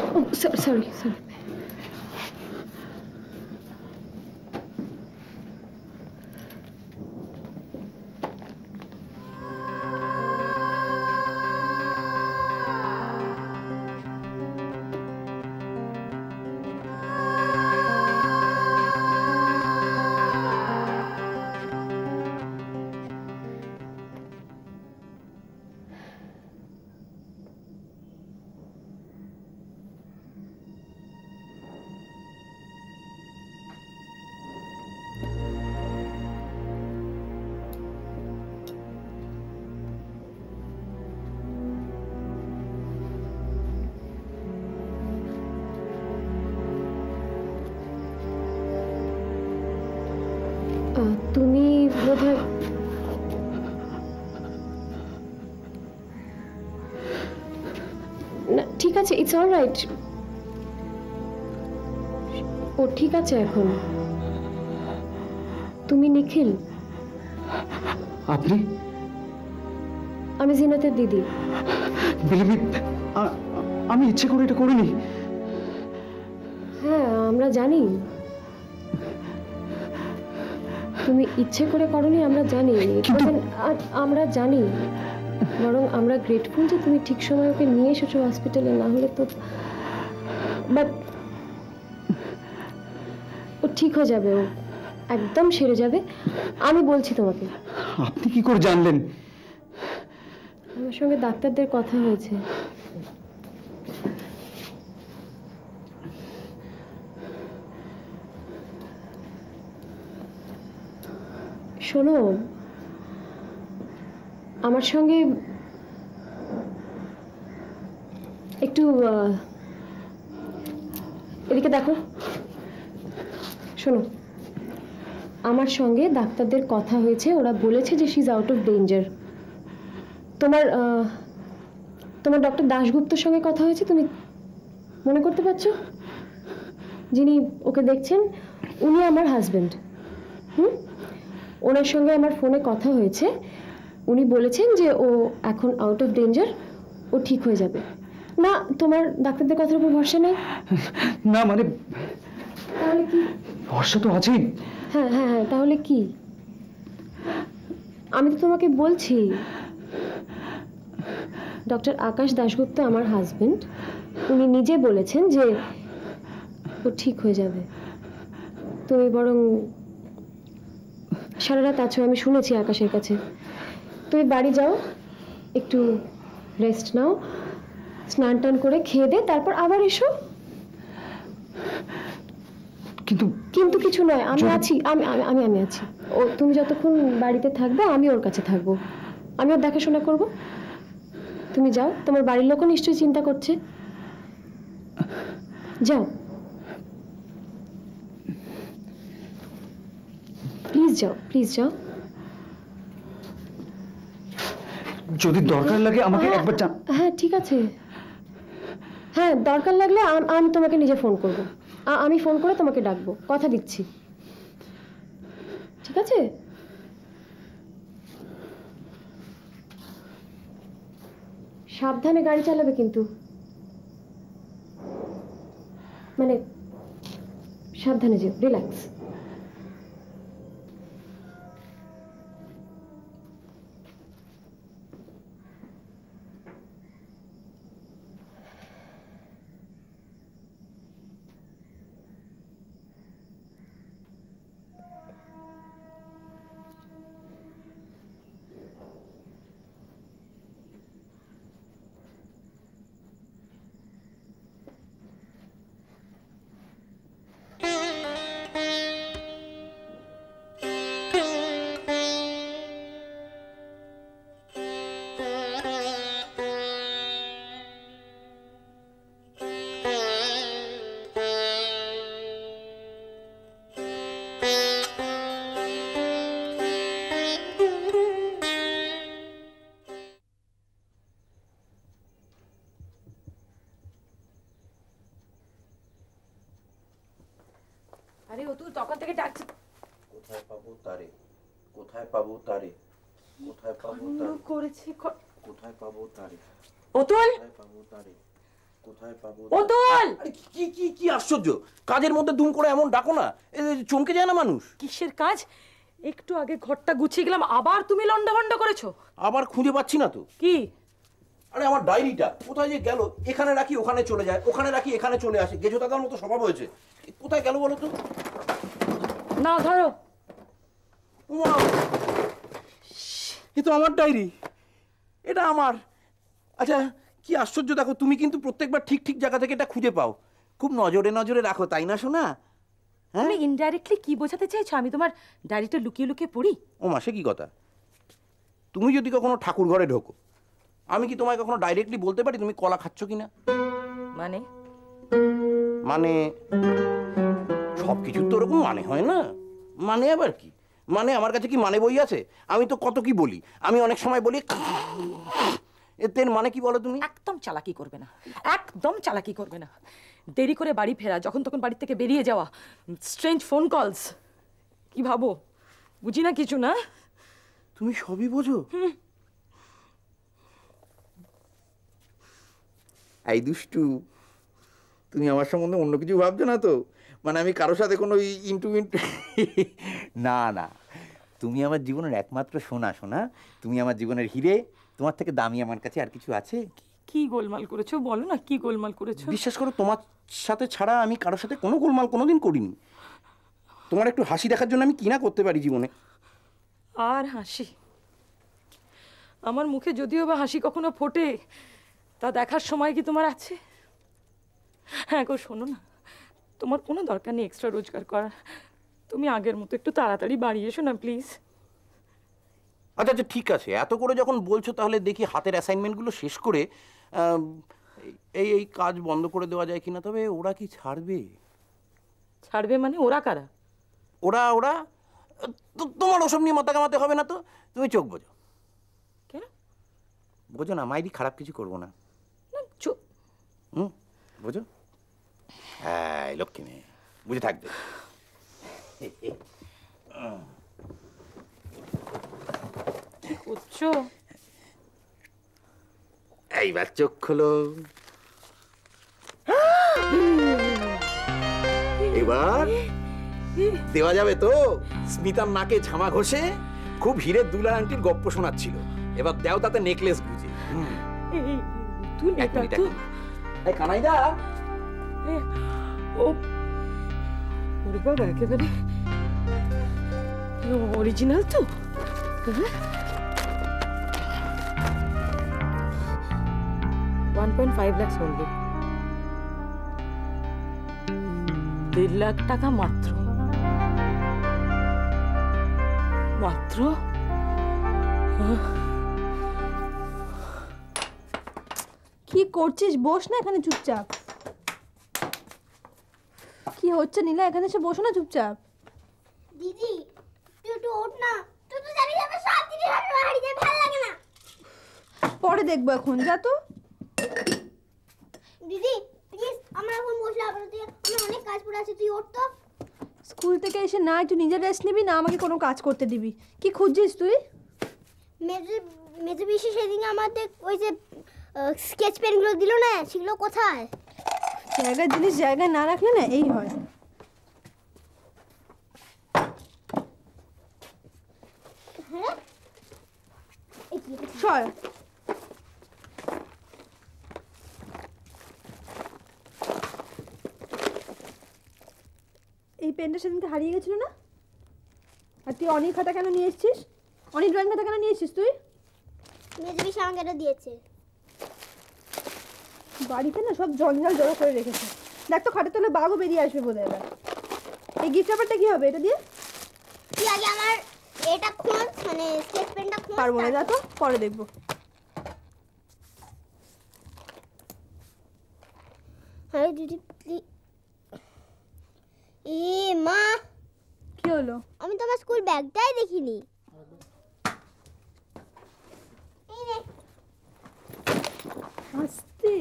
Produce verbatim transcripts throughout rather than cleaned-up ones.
Sorry sorry তুমি বোধহয় না ঠিক আছে ইটস অল রাইট ও ঠিক আছে এখন তুমি নিখিল আপনি আমি জিনাতের দিদি আমি ইচ্ছে করে এটা করিনি হ্যাঁ আমরা জানি তুমি ইচ্ছে করে করনি আমরা জানি আমরা জানি বরং আমরা গ্রেটফুল যে তুমি ঠিক সময় ওকে নিয়ে এসেছো হসপিটালে না হলে তো বাট ও ঠিক হয়ে যাবে ও একদম সেরে যাবে আমি বলছি তোমাকে আপনি কি করে জানলেন আমার সঙ্গে ডাক্তারদের কথা হয়েছে শোনো আমার সঙ্গে একটু এদিকে দেখো শোনো আমার সঙ্গে ডাক্তারদের কথা হয়েছে ওরা বলেছে যে she is out of danger তোমার তোমার ডক্টর দাশগুপ্তর সঙ্গে কথা হয়েছে তুমি মনে করতে পারছো যিনি ওকে দেখছেন উনি আমার হাজবেন্ড হুম ওনার সঙ্গে আমার ফোনে কথা হয়েছে উনি বলেছেন যে ও এখন আউট অফ ডেঞ্জার ও ঠিক হয়ে যাবে না তোমার ডাক্তারদের কথার উপর ভরসা নেই না মানে তাহলে কি ভরসা তো আছেই হ্যাঁ হ্যাঁ হ্যাঁ তাহলে কি আমি তো তোমাকে বলছি ডক্টর আকাশ দাশগুপ্ত আমার হাজবেন্ড উনি নিজে বলেছেন যে ও ঠিক হয়ে যাবে তুমি বরং সারা রাত আছো আমি শুনেছি আকাশের কাছে তুমি বাড়ি যাও একটু রেস্ট নাও স্নান টান করে খেয়ে দে তারপর আবার এসো কিন্তু কিন্তু কিছু নয় আমি আছি আমি আমি আমি আছি ও তুমি যতক্ষণ বাড়িতে থাকবে আমি ওর কাছে থাকবো আমি ওর দেখাশোনা করবো তুমি যাও তোমার বাড়ির লোকও নিশ্চয়ই চিন্তা করছে যাও প্লিজ যাও প্লিজ যাও যদি দরকার লাগে আমাকে একবার হ্যাঁ ঠিক আছে হ্যাঁ দরকার লাগলে আমি তোমাকে নিজে ফোন করব আমি ফোন করে তোমাকে ডাকবো কথা দিচ্ছি ঠিক আছে সাবধানে গাড়ি চালাবে কিন্তু মানে সাবধানে যেও রিল্যাক্স আরে ও তুই তখন থেকে ডাকছিস কোথায় পাবো তারে কোথায় পাবো তারে কোথায় পাবো তারে করেছে কোথায় পাবো তারে অতুল কোথায় পাবো তারে কোথায় পাবো? অতুল! আরে কি কি কি আশ্চর্য, কাজের মধ্যে দুম করে এমন ডাকো না, চমকে যায় না মানুষ। কিসের কাজ? একটু আগে ঘরটা গুছিয়ে গেলাম, আবার তুমি লন্ডভন্ড করেছো। আবার খুঁজে পাচ্ছি না তো। কি? আরে আমার ডায়েরিটা কোথায় যে গেল, এখানে রাখি ওখানে চলে যায়, ওখানে রাখি এখানে চলে আসে, গেজো দাদার মতো স্বভাব হয়েছে। কোথায় গেল বলো তো? না ধরো। এ তো আমার ডায়েরি, এটা আমার। আচ্ছা কি আশ্চর্য, দেখো তুমি কিন্তু প্রত্যেকবার ঠিক ঠিক জায়গা থেকে এটা খুঁজে পাও, খুব নজরে নজরে রাখো, তাই না শোনা? হ্যাঁ, তুমি ইনডাইরেক্টলি কি বোঝাতে চাইছো? আমি তোমার ডায়েরিটা লুকিয়ে লুকিয়ে পড়ি? ও মা, সে কি কথা? তুমি যদি কখনো ঠাকুর ঘরে ঢোকো, আমি কি তোমায় কখনো ডাইরেক্টলি বলতে পারি তুমি কলা খাচ্ছ কিনা? মানে মানে সব কিছুর তো ওরকম মানে হয় না। মানে আবার কি মানে, আমার কাছে কি মানে বই আছে? আমি তো কত কি বলি, আমি অনেক সময় বলি এর মানে কি বলো তুমি? একদম চালাকি করবে না, একদম চালাকি করবে না। দেরি করে বাড়ি ফেরা, যখন তখন বাড়ি থেকে বেরিয়ে যাওয়া, স্ট্রেঞ্জ ফোন কলস, কি ভাবো? বুঝি না কিছু না? তুমি সবই বোঝো? এই দুষ্টু, তুমি আমার সম্বন্ধে অন্য কিছু ভাবছো না তো? মানে আমি কারোর সাথে কোনো ইন্টু ইন্টু না না, তুমি আমার জীবনের একমাত্র সোনা। সোনা, তুমি আমার জীবনের হিরে, তোমার থেকে দামি আমার কাছে আর কিছু আছে? কি গোলমাল করেছো বলো না, কি গোলমাল করেছো? বিশ্বাস করো, তোমার সাথে ছাড়া আমি কারোর সাথে কোনো গোলমাল কোনোদিন করিনি। তোমার একটু হাসি দেখার জন্য আমি কি না করতে পারি জীবনে। আর হাসি? আমার মুখে যদিও বা হাসি কখনো ফোটে, তা দেখার সময় কি তোমার আছে? হ্যাঁ গো, শোনো না, তোমার কোনো দরকার নেই এক্সট্রা রোজগার করার। তুমি আগের মতো একটু তাড়াতাড়ি বাড়ি এসো না প্লিজ। আচ্ছা আচ্ছা ঠিক আছে, এত করে যখন বলছো তাহলে দেখি হাতের অ্যাসাইনমেন্টগুলো শেষ করে এই এই কাজ বন্ধ করে দেওয়া যায় কিনা। তবে ওরা কি ছাড়বে? ছাড়বে মানে? ওরা কারা? ওরা ওরা তোমার ওসব নিয়ে মাথা কামাতে হবে না তো, তুমি চোখ বোঝো। কেন বোঝো না? মাইরি খারাপ কিছু করবো না। চোখ হুম, বোঝো? হ্যাঁ, লক্ষ্মী মেয়ে বুঝে থাকবে। কি করছো? এইবার চোখ খোলো। এবার দেওয়া যাবে তো? স্মিতার নাকে ঝামা ঘষে খুব হিরের দুলার আংটির গপ্প শোনাচ্ছিল, এবার দেও তাতে নেকলেস গুজে। তুই এটা তো এই কানাইদা, ও ওরে বাবা, একেবারে অরিজিনাল তো। One point five lakh only, দেড় লাখ টাকা মাত্র। মাত্র কি করছিস? বস না এখানে চুপচাপ। কি হচ্ছে নীলা? এখানে এসে বসো না চুপচাপ। দিদি তুই একটু ওঠ না, তুই তো জানিস আমার সব দিদি আমার বাড়ি যায়, ভালো লাগে না। পরে দেখবো, এখন যা তো। দিদি প্লিজ, আমরা এখন বসলে আবার তুই, আমার অনেক কাজ পড়ে আছে, তুই ওঠ তো। স্কুল থেকে এসে না একটু নিজের রেস্ট নিবি, না আমাকে কোনো কাজ করতে দিবি। কি খুঁজছিস তুই? মেজে মেজে বেশি সেদিন আমাদের ওই যে স্কেচ পেনগুলো দিল না, সেগুলো কোথায়? জায়গার জিনিস জায়গায় না রাখলে না এই হয়। হ্যাঁ সর। এই পেনটা সেদিনকে হারিয়ে গেছিল না? আর তুই অনেক খাতা কেন নিয়ে এসেছিস? অনেক ড্রয়িং খাতা কেন নিয়ে এসেছিস তুই? মেজে বেশি আমাকে এটা দিয়েছে। বাড়িতে না সব জঞ্জাল জড়ো করে রেখেছে। দেখ তো, খাটের তলে বাঘও বেরিয়ে আসবে বোধহয় এবার। এই গিফট পেপারটা কি হবে এটা দিয়ে? তুই আগে আমার এটা খোঁজ, মানে স্কেচ পেনটা খোঁজ। পারবো না, যা তো, পরে দেখবো। হ্যাঁ দিদি প্লিজ। এ মা, কি হলো? আমি তো আমার স্কুল ব্যাগটাই দেখিনি। এই নে। আস্তে।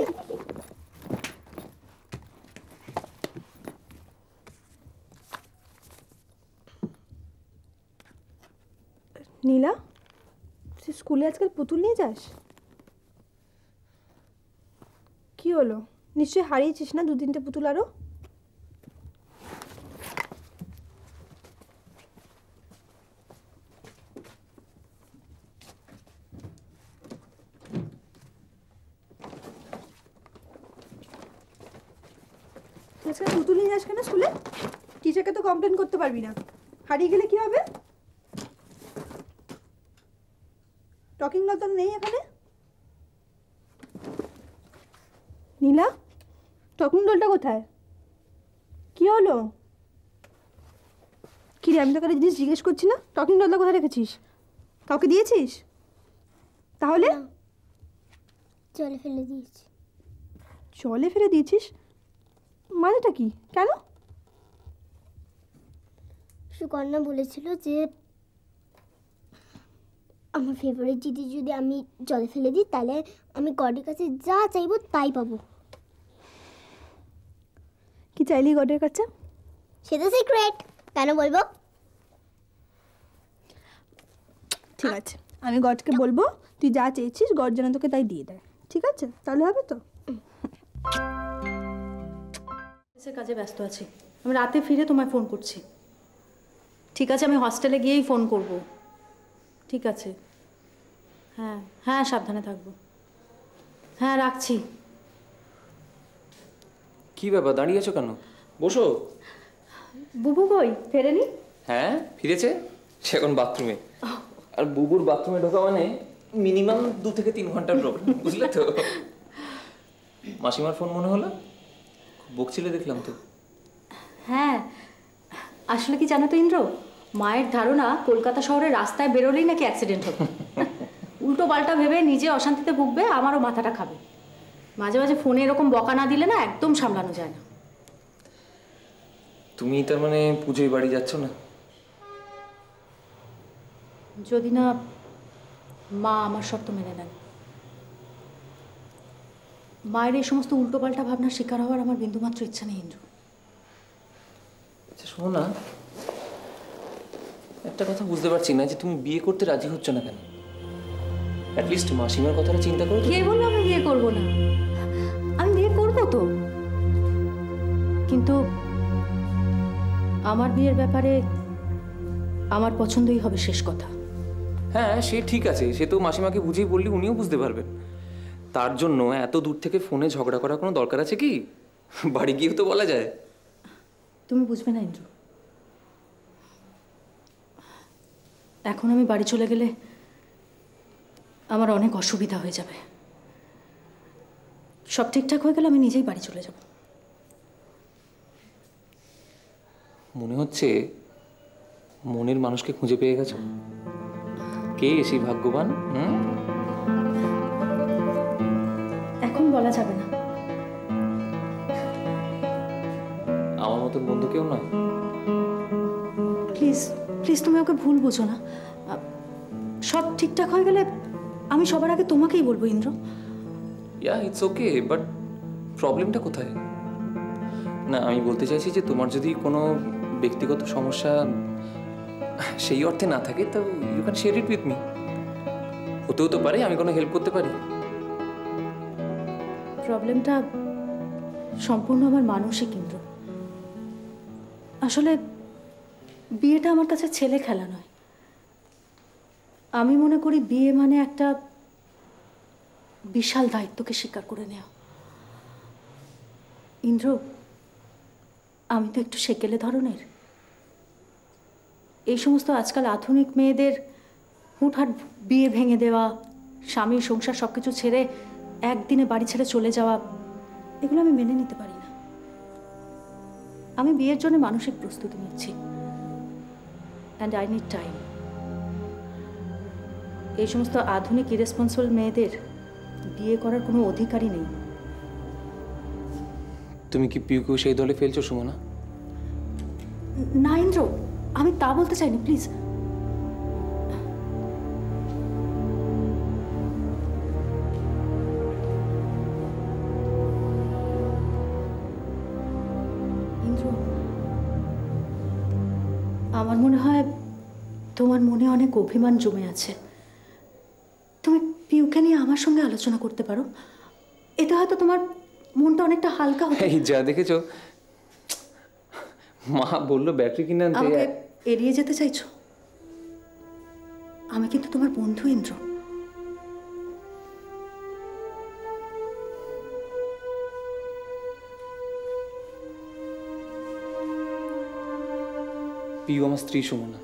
নীলা, তুই স্কুলে আজকাল পুতুল নিয়ে যাস? কি হলো? নিশ্চয়ই হারিয়েছিস না দু তিনটে পুতুল আরো? আজকে পুতুল নিয়ে যাস কেন স্কুলে? টিচারকে তো কমপ্লেন করতে পারবি না। হারিয়ে গেলে কি হবে? টকিং ডল তো নেই এখানে। নীলা, টকিং ডলটা কোথায়? কি হলো? কি রে, আমি তোকে জিনিস জিজ্ঞেস করছি না? টকিং ডলটা কোথায় রেখেছিস? কাউকে দিয়েছিস? তাহলে জলে ফেলে দিয়েছি। জলে ফেলে দিয়েছিস মানেটা কি? কেন? সুকন্যা বলেছিল যে আমার ফেভারিট জিনিস যদি আমি জলে ফেলে দিই তাহলে আমি গডের কাছে যা চাইবো তাই পাবো। কি চাইলি গডের কাছে? সেটা সিক্রেট, কেন বলবো? ঠিক আছে, আমি গডকে বলবো তুই যা চেয়েছিস গড যেন তোকে তাই দিয়ে দেয়। ঠিক আছে, তাহলে হবে তো? কাজে ব্যস্ত আছি, আমি রাতে ফিরে তোমায় ফোন করছি। ঠিক আছে, আমি হস্টেলে গিয়েই ফোন করব। ঠিক আছে, হ্যাঁ হ্যাঁ সাবধানে থাকবো। হ্যাঁ রাখছি। কি ব্যাপার, দাঁড়িয়ে আছো কেন? বসো। বুবু কই, ফেরেনি? হ্যাঁ ফিরেছে, সে এখন বাথরুমে। আর বুবুর বাথরুমে ঢোকা মানে মিনিমাম দু থেকে তিন ঘন্টার প্রোগ্রাম, বুঝলে তো? মাসিমার ফোন মনে হলো, বকছিলে দেখলাম তো। হ্যাঁ আসলে কি জানো তো ইন্দ্র, মায়ের ধারণা কলকাতা শহরের রাস্তায় বেরোলেই নাকি অ্যাক্সিডেন্ট হবে। উল্টো পাল্টা ভেবে নিজে অশান্তিতে ভুগবে, আমারও মাথাটা খাবে। মাঝে মাঝে ফোনে এরকম বকা না দিলে না একদম সামলানো যায় না। তুমি তার মানে পুজোয় বাড়ি যাচ্ছ না? যদি না মা আমার শর্ত মেনে নেন। মায়ের এই সমস্ত উল্টোপাল্টা ভাবনার শিকার হওয়ার আমার বিন্দুমাত্র ইচ্ছা নেই ইন্দ্র। আচ্ছা শোনো না, একটা কথা বুঝতে পারছি না যে তুমি বিয়ে করতে রাজি হচ্ছ না কেন? অ্যাটলিস্ট মাসিমার কথাটা চিন্তা করো। কে বললো আমি বিয়ে করবো না? আমি বিয়ে করবো তো, কিন্তু আমার বিয়ের ব্যাপারে আমার পছন্দই হবে শেষ কথা। হ্যাঁ সে ঠিক আছে, সে তো মাসিমাকে বুঝিয়ে বললে উনিও বুঝতে পারবেন। তার জন্য এত দূর থেকে ফোনে ঝগড়া করার কোনো দরকার আছে কি? বাড়ি গিয়েও তো বলা যায়। তুমি বুঝবে না ইন্দ্র, এখন আমি বাড়ি চলে গেলে আমার অনেক অসুবিধা হয়ে যাবে। সব ঠিকঠাক হয়ে গেলে আমি নিজেই বাড়ি চলে যাব। মনে হচ্ছে মনের মানুষকে খুঁজে পেয়ে গেছো। কে সেই ভাগ্যবান? হুম, এখন বলা যাবে না। আমার মতন বন্ধু কেউ না। প্লিজ প্লিজ তুমি ওকে ভুল বোঝো না। সব ঠিকঠাক হয়ে গেলে আমি সবার আগে তোমাকেই বলবো Indra. Yeah it's okay, but প্রবলেমটা কোথায়? না আমি বলতে চাইছি যে তোমার যদি কোনো ব্যক্তিগত সমস্যা সেই অর্থে না থাকে তো you can share it with me. হতেও তো পারে আমি কোনো হেল্প করতে পারি। প্রবলেমটা সম্পূর্ণ আমার মানসিক ইন্দ্র। আসলে বিয়েটা আমার কাছে ছেলে খেলা নয়। আমি মনে করি বিয়ে মানে একটা বিশাল দায়িত্বকে স্বীকার করে নেওয়া। ইন্দ্র, আমি তো একটু সেকেলে ধরনের। এই সমস্ত আজকাল আধুনিক মেয়েদের হুটহাট বিয়ে ভেঙে দেওয়া, স্বামী সংসার সব কিছু ছেড়ে একদিনে বাড়ি ছেড়ে চলে যাওয়া, এগুলো আমি মেনে নিতে পারি না। আমি বিয়ের জন্য মানসিক প্রস্তুতি নিচ্ছি, অ্যান্ড আই নিড টাইম। এই সমস্ত আধুনিক ইরেসপন্সিবল মেয়েদের বিয়ে করার কোনো অধিকারই নেই। তুমি কি পিউকেও সেই দলে ফেলছো সুমনা? না ইন্দ্র, আমি তা বলতে চাইনি, প্লিজ। ইন্দ্র, আমার মনে হয় তোমার মনে অনেক অভিমান জমে আছে। তুমি পিউকে নিয়ে আমার সঙ্গে আলোচনা করতে পারো। এতে হয়তো তোমার মনটা অনেকটা হালকা হতো। এই যা দেখেছো, মা বললো ব্যাটারি কিনে আনতে। আমাকে এড়িয়ে যেতে চাইছো? আমি কিন্তু তোমার বন্ধু ইন্দ্র। পিউ আমার স্ত্রী সুমনা।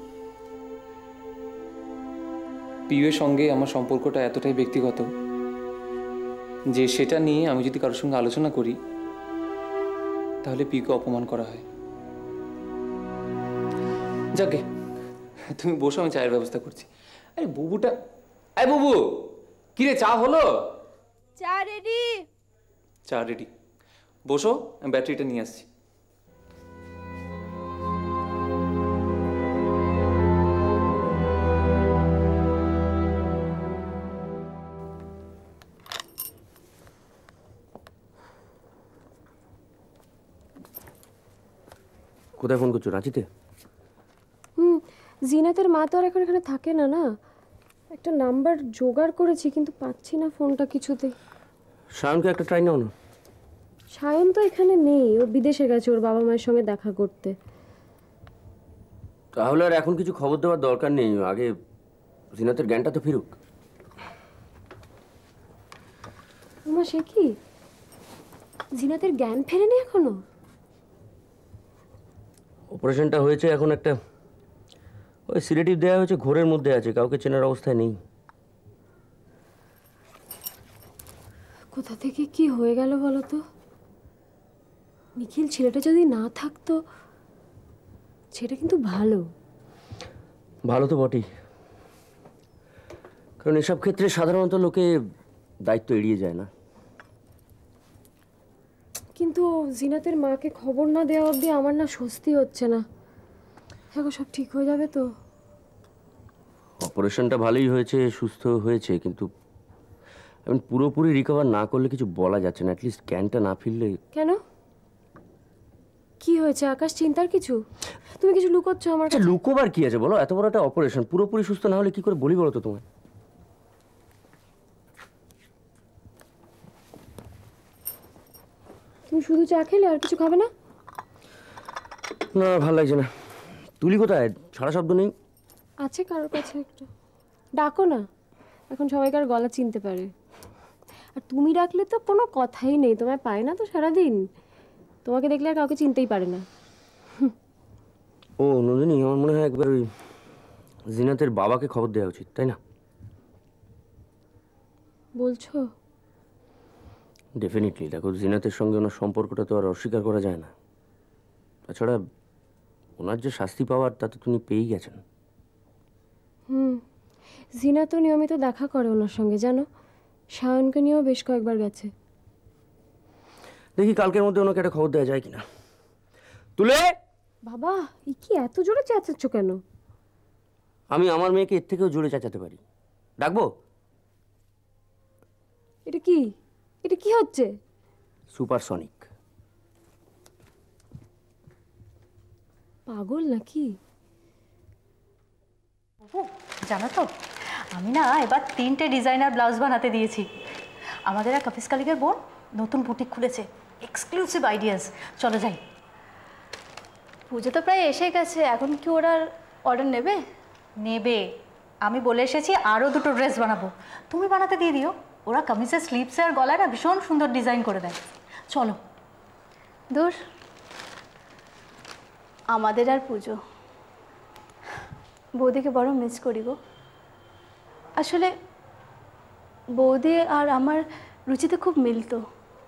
পিউয়ের সঙ্গে আমার সম্পর্কটা এতটাই ব্যক্তিগত যে সেটা নিয়ে আমি যদি কারোর সঙ্গে আলোচনা করি তাহলে পিউকে অপমান করা হয়। যাকে তুমি বসো, আমি চায়ের ব্যবস্থা করছি। আরে বুবুটা, আরে বুবু, কিরে চা হলো? চা রেডি। চা রেডি, বসো, আমি ব্যাটারিটা নিয়ে আসছি। কোথায় ফোন করছো? রাঁচিতে? হুম, জিনাতের মা তো আর এখন এখানে থাকে না না। একটা নাম্বার জোগাড় করেছি কিন্তু পাচ্ছি না ফোনটা কিছুতে। সায়নকে একটা ট্রাই নাও না। সায়ন তো এখানে নেই, ও বিদেশে গেছে ওর বাবা মায়ের সঙ্গে দেখা করতে। তাহলে আর এখন কিছু খবর দেওয়ার দরকার নেই, আগে জিনাতের জ্ঞানটা তো ফিরুক। মা সে কি, জিনাতের জ্ঞান ফেরেনি এখনো? অপারেশনটা হয়েছে, এখন একটা ওই সিলেটিভ দেওয়া হয়েছে, ঘোরের মধ্যে আছে, কাউকে চেনার অবস্থায় নেই। কোথা থেকে কি হয়ে গেল বলো তো? নিখিল ছেলেটা যদি না থাকতো, সেটা কিন্তু ভালো। ভালো তো বটেই, কারণ এসব ক্ষেত্রে সাধারণত লোকে দায়িত্ব এড়িয়ে যায় না। কিন্তু জিনাতের মাকে খবর না দেওয়া অবধি আমার না স্বস্তি হচ্ছে না। এখন সব ঠিক হয়ে যাবে তো? অপারেশনটা ভালোই হয়েছে, সুস্থ হয়েছে, কিন্তু আমি পুরোপুরি রিকভার না করলে কিছু বলা যাচ্ছে না। অ্যাটলিস্ট জ্ঞানটা না ফিরলে। কেন, কি হয়েছে আকাশ? চিন্তার কিছু? তুমি কিছু লুকোচ্ছ আমার কাছে? লুকোবার কি আছে বলো? এত বড় একটা অপারেশন, পুরোপুরি সুস্থ না হলে কি করে বলি বলো তো তোমায়? তুমি শুধু চা খেলে আর কিছু খাবে না? না, ভালো লাগছে না। তুলি কোথায়? সারা শব্দ নেই। আছে কারোর কাছে, একটু ডাকো না, এখন সবাইকার গলা চিনতে পারে। আর তুমি ডাকলে তো কোনো কথাই নেই, তোমায় পায় না তো সারাদিন, তোমাকে দেখলে আর কাউকে চিনতেই পারে না। ও নন্দিনী, আমার মনে হয় একবার ওই জিনাতের বাবাকে খবর দেওয়া উচিত, তাই না? বলছো? ডেফিনেটলি। দেখো, জিনাতের সঙ্গে ওনার সম্পর্কটা তো আর অস্বীকার করা যায় না। তাছাড়া ওনার যে শাস্তি পাওয়ার তা তো তিনি পেয়েই গেছেন। হুম, জিনা তো নিয়মিত দেখা করে ওনার সঙ্গে, জানো, সায়নকে নিয়েও বেশ কয়েকবার গেছে। দেখি কালকের মধ্যে ওনাকে একটা খবর দেওয়া যায় কিনা। তুলে বাবা, এ কি এত জোরে চেঁচাচ্ছ কেন? আমি আমার মেয়েকে এর থেকেও জোরে চেঁচাতে পারি। ডাকবো? এটা কি, এটা কি হচ্ছে? সুপারসনিক। পাগল নাকি? জানো তো, আমি না এবার তিনটে ডিজাইনার ব্লাউজ বানাতে দিয়েছি। আমাদের এক অফিস কালিগের বোন নতুন বুটিক খুলেছে, এক্সক্লুসিভ আইডিয়াস। চলো যাই। পুজো তো প্রায় এসে গেছে, এখন কি ওরা অর্ডার নেবে? নেবে। আমি বলে এসেছি আরও দুটো ড্রেস বানাবো, তুমি বানাতে দিয়ে দিও। ওরা কামিজের স্লিভসে আর গলায় না ভীষণ সুন্দর ডিজাইন করে দেয়। চলো। দূর, আমাদের আর পুজো। বৌদিকে বড় মিস করি গো। আসলে বৌদি আর আমার রুচিতে খুব মিলতো।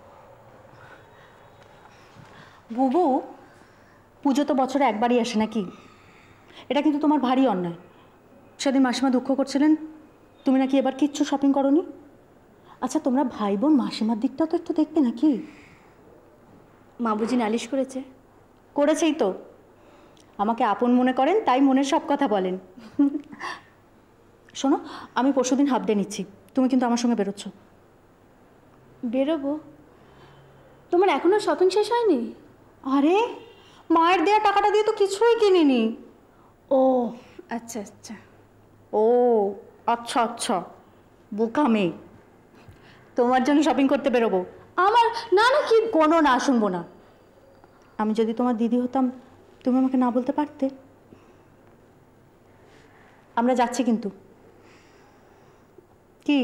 বুবু, পুজো তো বছরে একবারই আসে নাকি? এটা কিন্তু তোমার ভারী অন্যায়। সেদিন মাসিমা দুঃখ করছিলেন তুমি নাকি এবার কিচ্ছু শপিং করোনি। আচ্ছা, তোমরা ভাই বোন মাসিমার দিকটা তো একটু দেখবে নাকি? মা বুঝি নালিশ করেছে? করেছেই তো। আমাকে আপন মনে করেন, তাই মনের সব কথা বলেন। শোনো, আমি পরশুদিন হাফ ডে নিচ্ছি, তুমি কিন্তু আমার সঙ্গে বেরোচ্ছ। বেরোবো? তোমার এখনো শপিং শেষ হয়নি? আরে, মায়ের দেওয়া টাকাটা দিয়ে তো কিছুই কিনিনি। ও আচ্ছা আচ্ছা। ও আচ্ছা আচ্ছা, বোকা মেয়ে। তোমার জন্য শপিং করতে বেরোবো, আমার না না কি কোনো না শুনবো না। আমি যদি তোমার দিদি হতাম তুমি আমাকে না বলতে পারতে। আমরা যাচ্ছি কিন্তু। কি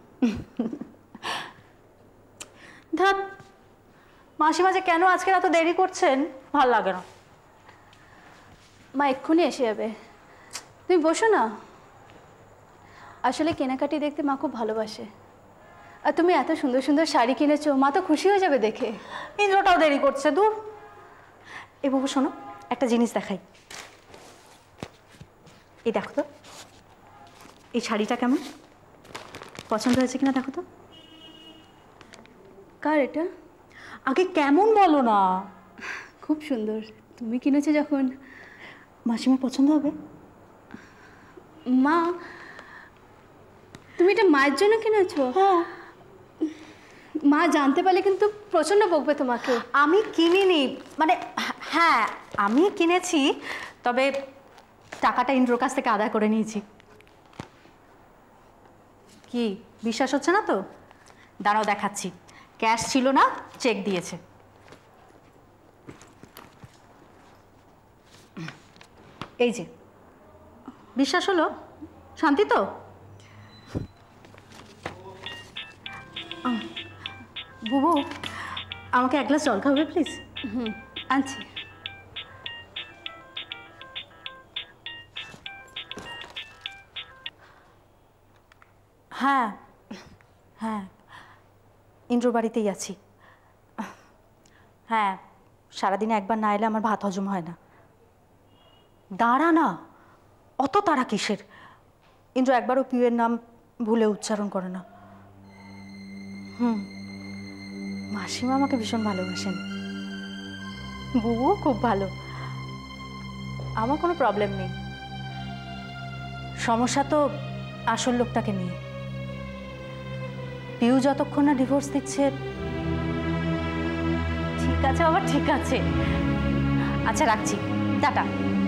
ধাত মাসিমা যে কেন আজকে এত দেরি করছেন ভাল লাগে না। মা এক্ষুনি এসে যাবে, তুমি বসো না। আসলে কেনাকাটি দেখতে মা খুব ভালোবাসে, আর তুমি এত সুন্দর সুন্দর শাড়ি কিনেছো, মা তো খুশি হয়ে যাবে দেখে। ইন্দ্রটাও দেরি করছে দূর। এ বাবু শোনো, একটা জিনিস দেখাই। এই দেখো তো, এই শাড়িটা কেমন পছন্দ হয়েছে কিনা দেখো তো। কার এটা? আগে কেমন বলো না। খুব সুন্দর, তুমি কিনেছো যখন মাসিমার পছন্দ হবে। মা তুমি এটা মায়ের জন্য কিনেছো? হ্যাঁ। মা জানতে পারলে কিন্তু প্রচন্ড বকবে তোমাকে। আমি কিনিনি, মানে হ্যাঁ আমি কিনেছি, তবে টাকাটা ইন্দ্রর কাছ থেকে আদায় করে নিয়েছি। কি বিশ্বাস হচ্ছে না তো? দাঁড়াও দেখাচ্ছি। ক্যাশ ছিল না, চেক দিয়েছে। এই যে বিশ্বাস হলো? শান্তি তো? বুবু আমাকে এক গ্লাস জল খাবে প্লিজ? হুম আনছি। হ্যাঁ হ্যাঁ ইন্দ্রর বাড়িতেই আছি। হ্যাঁ সারাদিনে একবার না এলে আমার ভাত হজম হয় না। দাঁড়া না, অত তারা কিসের? ইন্দ্র একবারও পিউয়ের নাম ভুলে উচ্চারণ করে না। হুম মাসিমা আমাকে ভীষণ ভালোবাসেন, বুবু খুব ভালো। আমার কোনো প্রবলেম নেই। সমস্যা তো আসল লোকটাকে নিয়ে। পিউ যতক্ষণ না ডিভোর্স দিচ্ছে। ঠিক আছে বাবা ঠিক আছে, আচ্ছা রাখছি, টাটা।